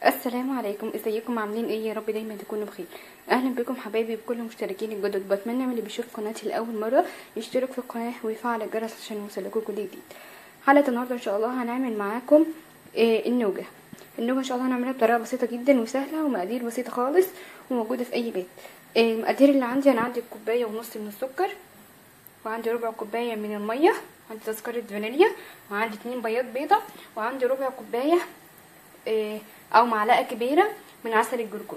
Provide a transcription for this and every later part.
السلام عليكم، ازيكم؟ عاملين ايه؟ يا رب دايما تكونوا بخير. اهلا بكم حبايبي بكل المشتركين الجدد. بتمنى من اللي بيشوف قناتي لاول مره يشترك في القناه ويفعل الجرس عشان يوصلكوا كل جديد. حلقه النهارده ان شاء الله هنعمل معاكم النوجه ان شاء الله هنعملها بطريقه بسيطه جدا وسهله ومقادير بسيطه خالص وموجوده في اي بيت. المقادير اللي عندي، انا عندي كوبايه ونص من السكر، وعندي ربع كوبايه من الميه، وعندي تذكره فانيليا، وعندي 2 بياض بيضه، وعندي ربع كوبايه او معلقه كبيره من عسل الجلوكوز.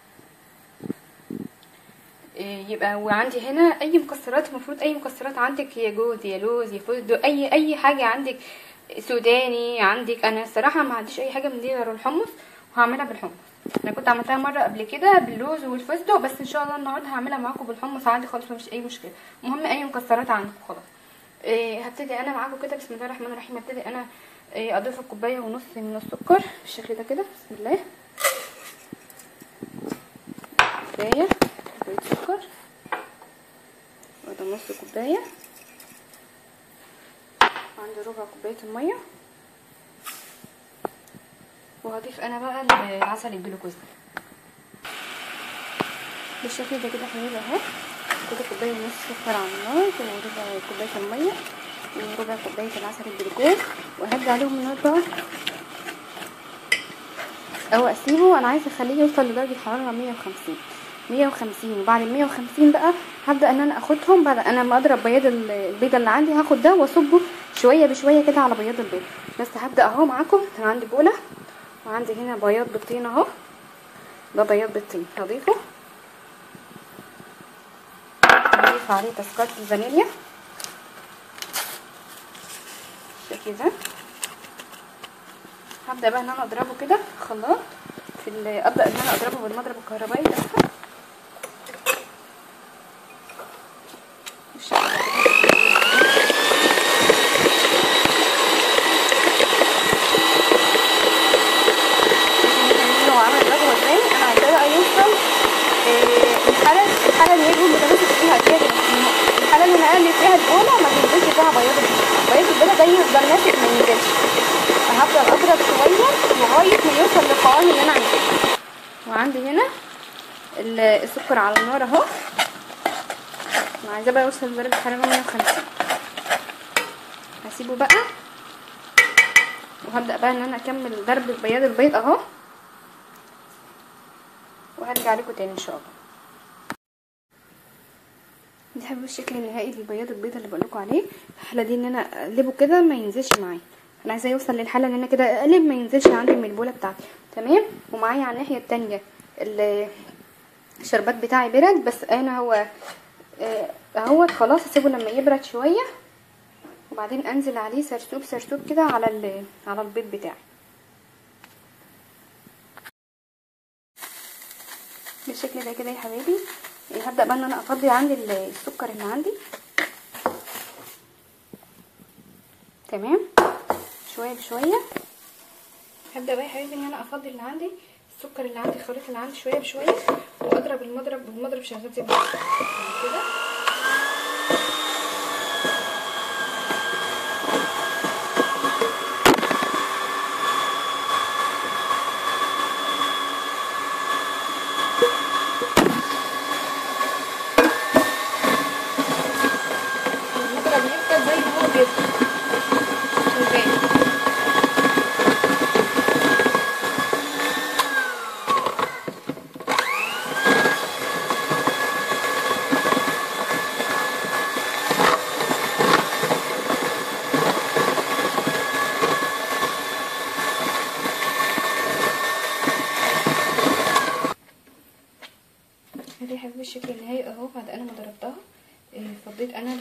يبقى وعندي هنا اي مكسرات، المفروض اي مكسرات عندك، يا جوز يا لوز يا فستق، اي حاجه عندك، سوداني عندك. انا الصراحه ما عنديش اي حاجه من دي غير الحمص، وهعملها بالحمص. انا كنت عملتها مره قبل كده باللوز والفستق، بس ان شاء الله النهارده هعملها معاكم بالحمص عادي خالص، مفيش اي مشكله. المهم اي مكسرات عندكم خلاص. هبتدي انا معاكم كده. بسم الله الرحمن الرحيم. هبتدي انا اضيف الكوبايه ونص من السكر بالشكل ده كده. بسم الله. كوبايه سكر، وده نص كوبايه، وعندي ربع كوبايه الميه، وهضيف انا بقى العسل الجلوكوز بالشكل ده كده حبيبي اهو. كده كوبايه ونص سكر على النار، وربع كوبايه الميه، وربع كوبايه العسل الجلوكوز، وهدي عليهم النار بقى او اسيبه. انا عايزه اخليه يوصل لدرجه حراره 150. وبعد 150 بقى هبدا ان انا اخدهم. بعد انا ما اضرب بياض البيضه اللي عندي، هاخد ده واصبه شويه بشويه كده على بياض البيض. بس هبدا اهو معاكم. انا عندي بوله، وعندي هنا بياض بيضتين اهو، ده بياض بيضتين هضيفه. هضيف عليه تذكره الفانيليا بالشكل ده. هبدا بقى ان انا اضربه كده خلاط ابدا ان انا اضربه بالمضرب الكهربائي ده الحاله اللي هي متماسك فيها كده. الحاله اللي انا اقلب فيها البوله ما تنزلش فيها بياض البيضه ده يفضل ماسك ما ينزلش. هفضل اضرب شويه لغايه ما يوصل للقوام اللي انا عايزاه. وعندي هنا السكر على النار اهو، انا عايزاه بقى يوصل لدرجه حراره 150. هسيبه بقى وهبدا بقى ان انا اكمل ضرب بياض البيض اهو، وهرجع لكم تاني ان شاء الله. دي حبيبي الشكل النهائي للبياض البيضه اللي بقول لكم عليه. الحاله دي ان انا اقلبه كده ما ينزلش معايا. انا عايزاه يوصل للحاله ان انا كده اقلب ما ينزلش عندي من البوله بتاعتي. تمام. ومعايا على الناحيه التانية الشربات بتاعي برد، بس انا هو اهوت خلاص. اسيبه لما يبرد شويه، وبعدين انزل عليه سرسوب سرسوب كده على البيض بتاعي بالشكل ده كده يا حبايبي. هبدا بقى ان انا افضي عندي السكر اللي عندي. تمام. شويه بشويه هبدا بقى يا حبايبي ان انا افضي اللي عندي، السكر اللي عندي، الخليط اللي عندي، شويه بشويه، واضرب بالمضرب شغال زي كده. دي حبيبي الشكل النهائي اهو. بعد انا ما ضربتها فضيت انا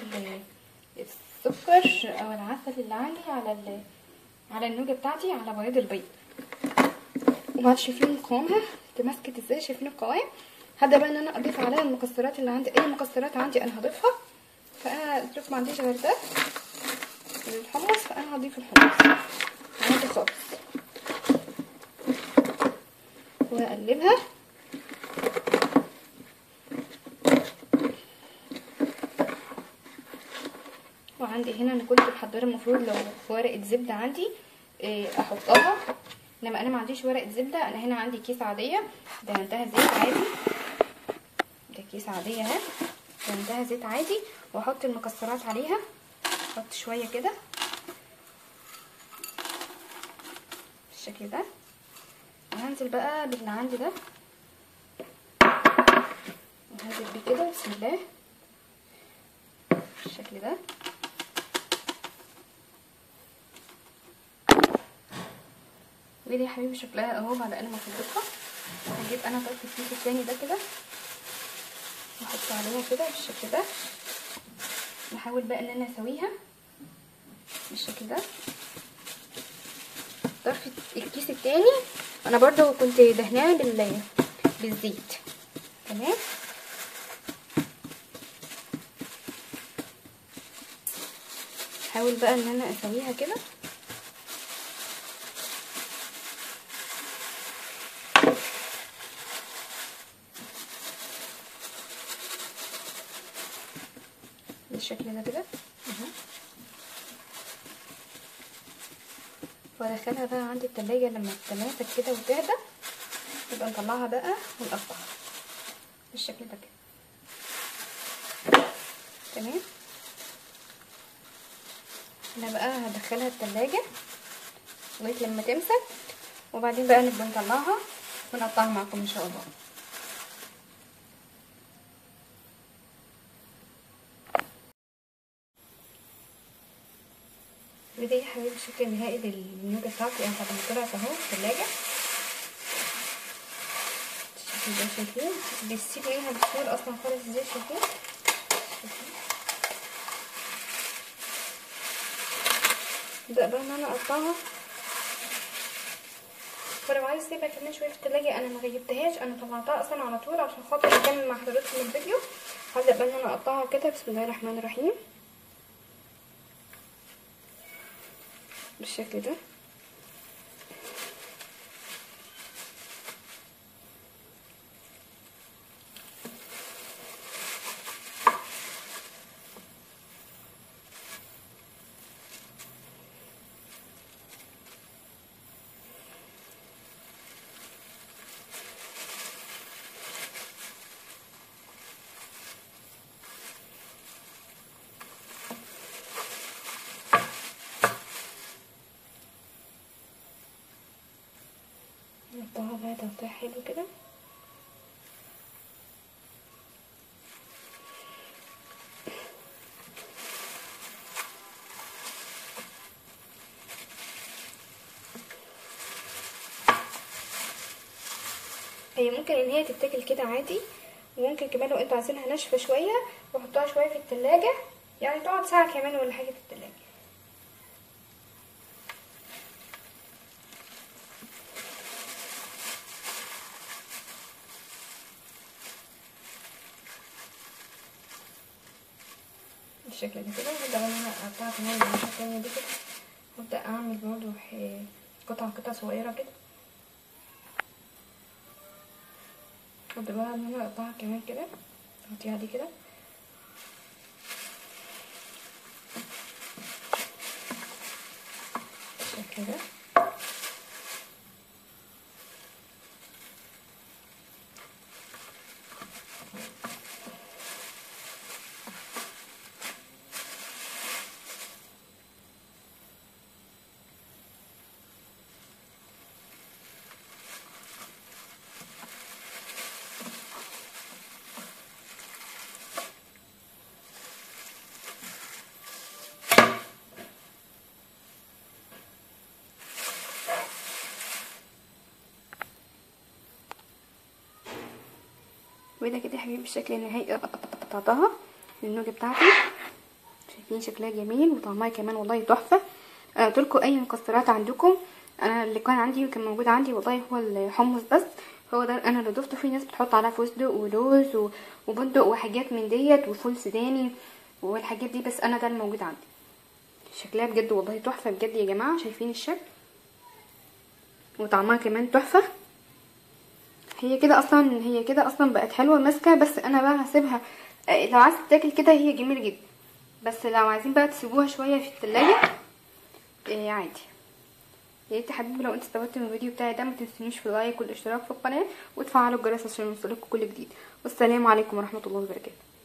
السكر او العسل اللي عندي على النوجه بتاعتي، على بياض البيض. وبعد شايفين قوامها تمسكت ازاي؟ شايفين القوام؟ هبدا بقى ان انا اضيف عليها المكسرات اللي عندي. اي مكسرات عندي انا هضيفها. فانا قلت لكم ما عنديش غير ده الحمص، فانا هضيف الحمص عادي خالص واقلبها. وعندي هنا انا كنت محضره المفروض لو ورقه زبده عندي احطها انما انا ما عنديش ورقه زبده، انا هنا عندي كيس عاديه دهنتها زيت عادي، ده كيس عاديه اهي دهنتها زيت عادي، واحط المكسرات عليها، احط شويه كده بالشكل ده، وهنزل بقى باللي عندي ده، وهنزل بيه كده بسم الله بالشكل ده. ودي يا حبيبي شكلها اهو بعد انا ما فضيتها. هجيب انا طرف الكيس التاني ده كده واحط عليها كده بالشكل ده، نحاول بقى ان انا اسويها بالشكل ده. طرف الكيس التاني انا برضو كنت دهناه بالزيت، تمام. حاول بقى ان انا اسويها كده بالشكل ده كده اهو، وادخلها بقى عندي التلاجة لما تتماسك كده وتهدى، يبقى نطلعها بقى ونقطعها بالشكل ده كده، تمام. انا بقى هدخلها التلاجة لغايه لما تمسك، وبعدين بقى نبقى نطلعها ونقطعها معاكم ان شاء الله. وده يا حبيبي الشكل النهائي للنوجه بتاعتي انا بعد ما طلعت اهو في التلاجة الشكل ده، شايفين بتسيب ريحه بسهوله اصلا خالص ازاي، شايفين ابدا بقى ان انا اقطعها، ولو عايز اسيبها كمان شويه في التلاجة انا ما غيبتهاش، انا طلعتها اصلا على طول عشان خاطر اكمل مع حضراتكم الفيديو. هبدا بقى ان انا اقطعها كده بسم الله الرحمن الرحيم بالشكل ده. نقطعها بقى تقطيع حلو كده، هي ممكن ان هي تتاكل كده عادي، وممكن كمان لو انتوا عايزينها ناشفه شويه وحطوها شويه في التلاجة، يعني تقعد ساعه كمان ولا حاجه في التلاجة. بالشكل ده كده. هبدا انا اقطعها كمان من الناحيه التانيه دي كده، وابدا اعمل برضو قطع صغيره كده، هبدا بقى ان انا اقطعها كمان كده تقطيعه دي كده بالشكل ده. وده كده يا حبيبي الشكل النهائي قطعتها النوجه بتاعتي، شايفين شكلها جميل وطعمها كمان والله تحفه. قلتلكوا اي مكسرات عندكم، انا اللي كان عندي وكان موجود عندي والله هو الحمص بس، هو ده انا اللي ضفته. في ناس بتحط عليها فستق ولوز وبندق وحاجات من ديت وفول سوداني والحاجات دي، بس انا ده الموجود عندي. شكلها بجد والله تحفه بجد يا جماعه، شايفين الشكل وطعمها كمان تحفه. هي كده اصلا بقت حلوه ماسكه، بس انا بقى هسيبها لو عايز تاكل كده هي جميله جدا، بس لو عايزين بقى تسيبوها شويه في التلاجة عادي. يا ريت يا حبيبي لو انت استفدت من الفيديو بتاعي ده ما تنسونيش في اللايك والاشتراك في القناه وتفعلوا الجرس عشان يوصلكوا كل جديد. والسلام عليكم ورحمه الله وبركاته.